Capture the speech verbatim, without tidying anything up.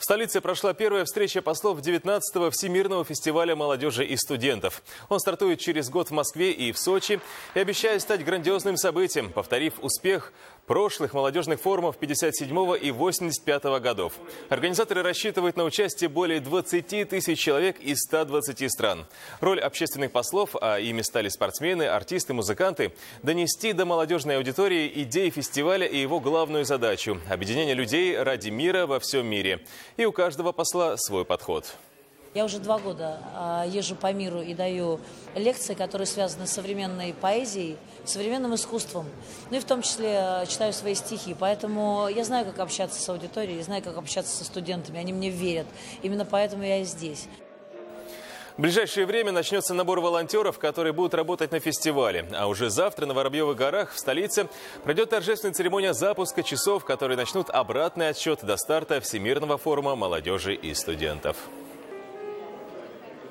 столице прошла первая встреча послов девятнадцатого Всемирного фестиваля молодежи и студентов. Он стартует через год в Москве и в Сочи и обещает стать грандиозным событием, повторив успех прошлых молодежных форумов пятьдесят седьмого и восемьдесят пятого годов. Организаторы рассчитывают на участие более двадцати тысяч человек из ста двадцати стран. Роль общественных послов, а ими стали спортсмены, артисты, музыканты, донести до молодежной аудитории идеи фестиваля и его главную задачу – объединение людей ради мира во всем мире. И у каждого посла свой подход. Я уже два года езжу по миру и даю лекции, которые связаны с современной поэзией, современным искусством. Ну и в том числе читаю свои стихи. Поэтому я знаю, как общаться с аудиторией, знаю, как общаться со студентами. Они мне верят. Именно поэтому я и здесь. В ближайшее время начнется набор волонтеров, которые будут работать на фестивале. А уже завтра на Воробьевых горах в столице пройдет торжественная церемония запуска часов, которые начнут обратный отсчет до старта Всемирного форума молодежи и студентов.